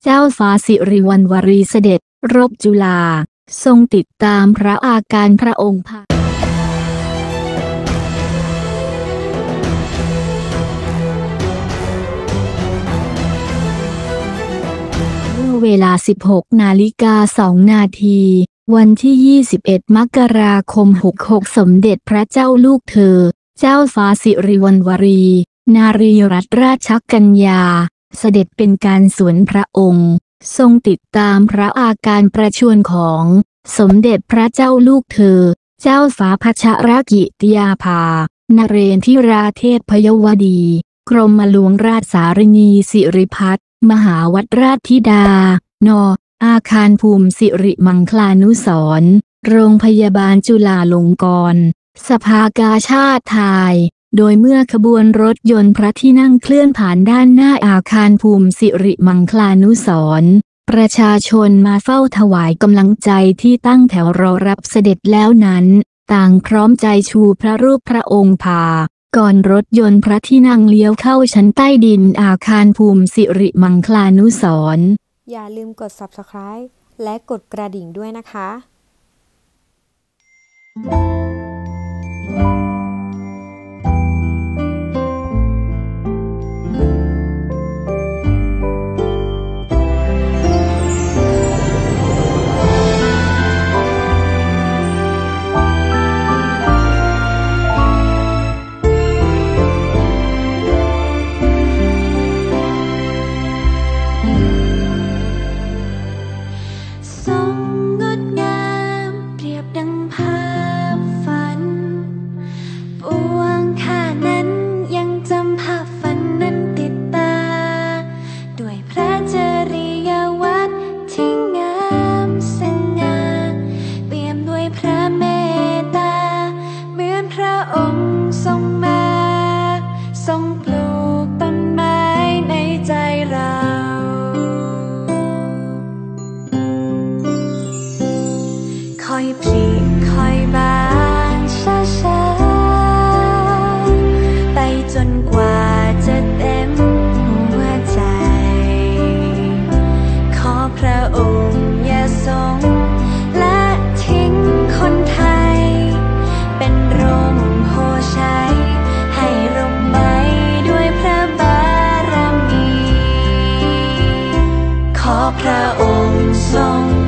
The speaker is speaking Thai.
เจ้าฟ้าสิริวัณวรีเสด็จรบจุฬาทรงติดตามพระอาการพระองค์เมื่อเวลา 16:02 นาทีวันที่ 21 มกราคม 66 สมเด็จพระเจ้าลูกเธอเจ้าฟ้าสิริวัณวรี นารีรัตนราชกัญญาเสด็จเป็นการส่วนพระองค์ทรงติดตามพระอาการประชวรของสมเด็จพระเจ้าลูกเธอเจ้าฟ้าพัชรกิติยาภานเรนทิราเทพยวดีกรมหลวงราชสารินีสิริพัฒน์มหาวดราชธิดานอาคารภูมิสิริมังคลานุสรณ์โรงพยาบาลจุฬาลงกรณ์สภากาชาติไทยโดยเมื่อขบวนรถยนต์พระที่นั่งเคลื่อนผ่านด้านหน้าอาคารภูมิสิริมังคลานุสรณ์ประชาชนมาเฝ้าถวายกำลังใจที่ตั้งแถวรอรับเสด็จแล้วนั้นต่างพร้อมใจชูพระรูปพระองค์ก่อนรถยนต์พระที่นั่งเลี้ยวเข้าชั้นใต้ดินอาคารภูมิสิริมังคลานุสรณ์อย่าลืมกด Subscribe และกดกระดิ่งด้วยนะคะพระองค์ทรง